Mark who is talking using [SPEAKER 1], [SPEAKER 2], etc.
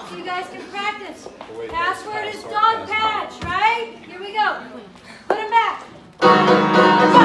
[SPEAKER 1] out so you guys can practice. Password is dog patch, right? Here we go. Put them back.